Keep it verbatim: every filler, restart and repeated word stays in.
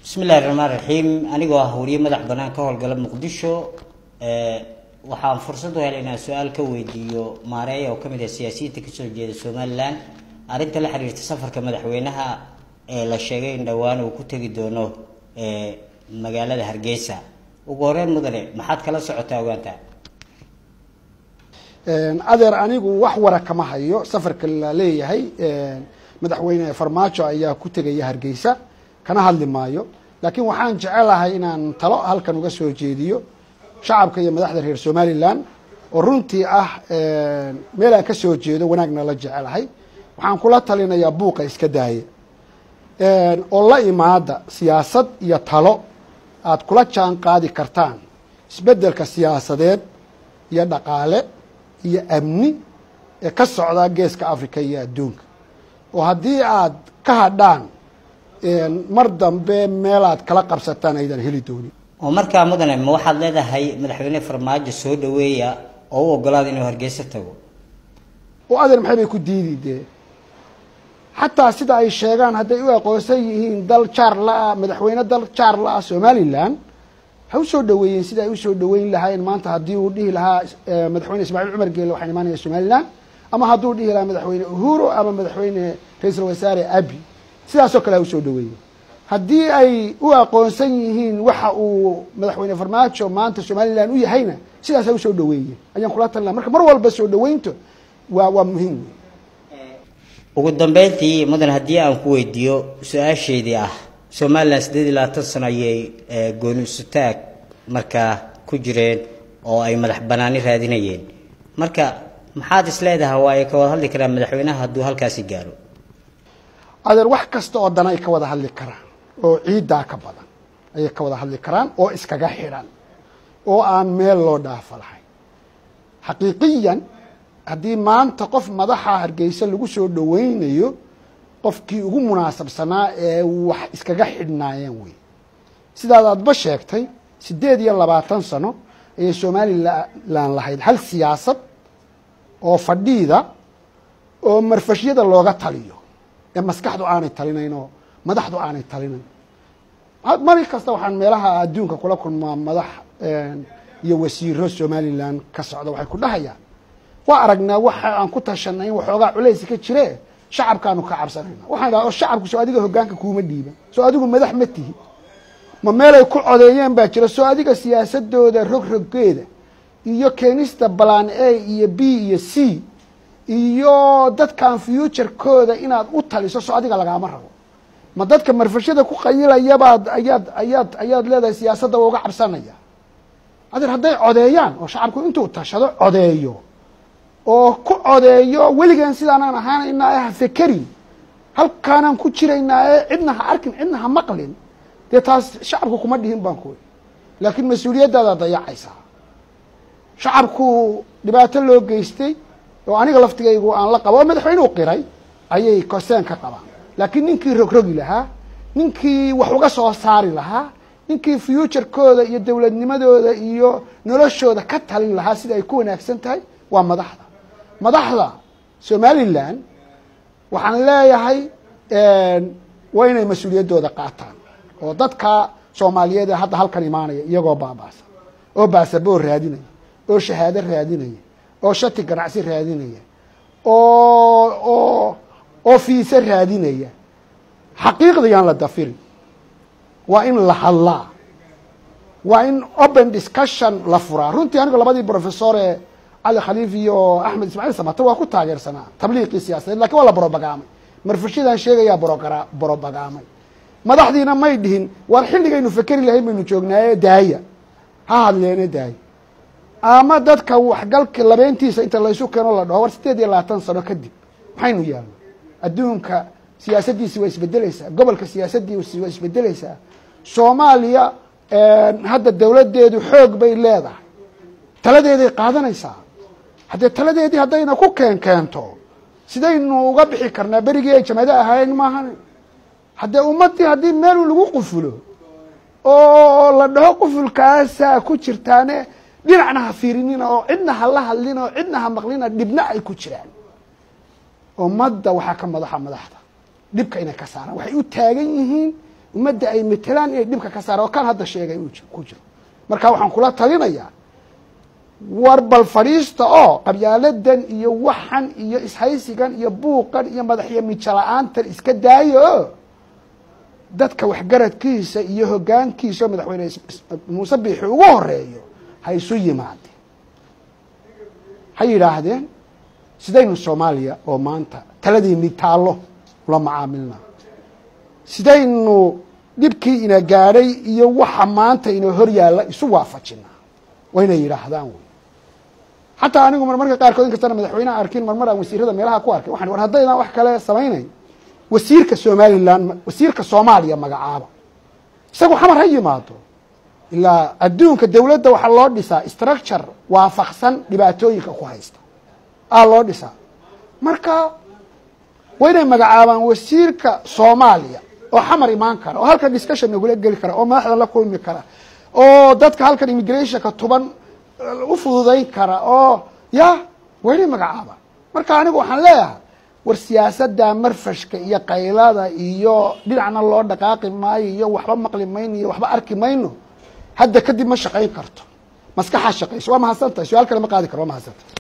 بسم الله الرحمن الرحيم أنا جوا هوري مدح بنان كهول قلب مقدشو أه وحام فرصة هلنا سؤال كويديو ماريا وكمية السياسية تكسر جيد سومالان أردت لحرير تسافر كمدح وينها أه للشيء دوان وكتير دونه أه مجال هرجيسة وقارن مدري ما حد كلا سعته وانت أدر أنا جو وحورة كما هيو سفر كلا ليه هي مدح وين فرماتشو أيها كتير هرجيسة كان هاللي مايو لكن وحان جعلها إن طلع هل كانوا جسوا جديو شعب كي مدحضر هير سومالي لان ورنتي أه ملا كسوا جديو وناقنا لجعلها هاي وحان كلها تلينا يبوق إسكداية والله ما هذا سياسة يطلع عاد كلها كان قاضي كرتان سبدل كسياسة دين يدقالة يأمني كسر جيس كأفريقيا دونك وهدي عاد كهدان مردم بميلاد كلا قبستان أيضا هلي دوني. ومركا مدن ما واحد لهذا هي مدحوينه فرماج السود ويا أو قلاد إنه هرجسته. وأدر محب يكون ديدي ده. حتى سيدا أي شيئان هذا يقول قوسيين دل شارلا مدحوينه دل شارلا سومالي لان. هو سود وين سيدا يقول سود وين لهاي ما أنت هدي وديه لها مدحوينه إسماعيل عمر قال وحين ماني سومالي لان. أما هدو وديه لها مدحوينه هورو أما مدحوينه رئيس الوزراء أبي. sidaas oo kale u soo dhaweeyay hadii ay u aqoonsan yihiin waxa uu madaxweyne farmaajo maanta Soomaaliland u yahayna sidaas ay u soo dhaweeyay ayaan kula talnaa marka mar walba soo dhaweynto waa waa muhiim ugu dambeyntii mudan hadii aan ku weydiiyo su'aasheedii ah Soomaaliland sideed iyo labaatan sano ayay gooni istaag marka ku jireen oo ay madax banaani raadinayeen marka maxaad isleedahay waa ay ka wada hadli karaan madaxweynaha haduu halkaas gaaro أدر واحد كستو دنا يكوده هاللي كران أو عيد دا كبدا أي كوده هاللي كران أو إسكجا حيران أو أن ميل لو دافع حقيقيا هدي ما أنت قف مضحى هرجيس اللي جوسو دوين يو قف كي هو مناسب سنة وح إسكجا حيرنا ينوي سيدا ده بشيكتي سيدي يلا بعتن سنة الصومالي لا لا لحيد هل سياسة أو فديدة أو مرفشية اللغة تاليو مسكحدو aanay talinayno madaxdu aanay talinayn mar kasta waxaan meelaha adduunka kula kulmaa madax iyo wasiiro Soomaaliland ka socda waxay ku dhahayaan waa aragnaa waxa aan ku tashanay waxoogaa culays ka jire shacabkaanu ka cabsanayna waxaan dhahaa shacabku soo adiga hoggaanka kuuma dhiiban soo adigu madax ma tihi ma meelay ku codeeyeen baa jira soo adiga siyaasadooda rog roggeeda iyo keenista plan A iyo B iyo C iyo dadkan future kooda inaad u taliso soo adiga laga ma rabo ma dadka marfashada ku qayilaya baad ayaad ayaad ayaad leedahay siyaasadda uga cabsanaya adir haday codeeyaan oo shacabku intuu tashado codeeyo oo ku codeeyo weligaan sidaan aan ahaanayna ah fikri halkaan ku jiraynaa cidna ha arkin cidna ha maqlin de taas shacabku kuma dhihin baan ku laakiin mas'uuliyadda dayacaysa shacabku dhibaato loo geystay oo aniga laftigaygu aan la qabo madaxweynuhu qiray ayay kooseen ka qabaan laakiin ninkii rogrogi lahaa ninkii wax uga soo saari lahaa ninkii future kooda iyo dawladnimadooda iyo noloshooda ka talin lahaa sida ay ku wanaagsan tahay waa madaxda madaxda Soomaaliland waxaan leeyahay een waa inay mas'uuliyadooda qaataan oo dadka Soomaaliyeed hadda halkan imaanaya iyagoo baabaasa oo baasaboor raadinaya oo shahaado raadinaya oo shati ganacsi raadinaya oo oo oo fiisa raadinaya xaqiiqda yaan la dafiri waa in la hadlaa waa in open discussion la furaa runtii aniga labadii professor ee Ali Khaliif iyo Ahmed Ismail Samatta waa ku taageersanaa tabliiqi siyaasadeed laakiin waa la propaganda marfashidan sheegaya propaganda madaxdiina may dhihin war xilligaynu fakari lahayn baynu joognaa daaya ha hadleena daaya ama dadka waxgalka labeentiisa inta la isu keeno la dhaho war sideed iyo labaatan sano kadib maxaynu yeelno adduunka siyaasaddiisa way isbedelaysaa gobolka siyaasaddiisa way isbedelaysaa Soomaaliya hadda dawladeedu xoog bay leedahay taladeeday qaadanaysaa hadda taladeedii hadayna ku keen keento sidaynu uga bixi karnaa berigii ay jamada ahayn maahan hadda ummadii hadii meel lagu qufulo oo la dhaho qufulkaas ku jirtaane dhinacna ha fiirinina oo cidna ha la hadlina oo cidna ha maqlina dibna ay ku jiraan ummadda waxa ka madaxa madaxda dibka inay ka saaraan waxay u taagan yihiin ummadda ay matelaan inay dhibka ka saaraan oo kan hadda sheegay inuu ku jiro marka waxaan kula talinayaa war bal fadhiista oo qabyaaladan iyo waxan iyo ishaysigan iyo buuqan iyo madaxyo mijala-aantan iska daayo dadka waxgaradkiisa iyo hoggaankiisa madaxweyne muuse biixi ugu horeeyo ha isu yimaadeen ha yidhaahdeen sidaynu soomaaliya oo maanta taladiinii taallo ula macaamilna sidaynu dhibkii ina gaadhay iyo waxa maanta ina hor yaalla isu waafajinaa waa inay yidhaahdaan wey xataa anigu marmarka qaarkood in kastana madaxweyneha arkin marmar aan wasiirada meelaha ku arkay waxaan war haddaydaan wax kale samaynayn wasiirka somalilan wasiirka soomaaliya magacaaba isagu xamar ha yimaado ilaa adduunka dawladda waxaa loo dhisaa structure waafaqsan dhibaatooyinka ku haysta aa loo dhisaa marka waa inay magacaabaan wasiirka soomaaliya oo xamar imaan kara oo halkan discussion nagula geli kara oo madaxda la kulmi kara oo dadka halkan immigrationka tuban u fududayn kara oo ya waa inay magacaabaan marka anigu waxaan leeyahay war siyaasadda marfashka iyo qaylada iyo dhinacna loo dhaqaaqi maayo iyo waxba maqli mayno iyo waxba arki mayno hadda kadib ma shaqayn karto maskaxaa shaqayso waa mahadsantahay su-aal kale ma qaadi karo waa mahadsantahay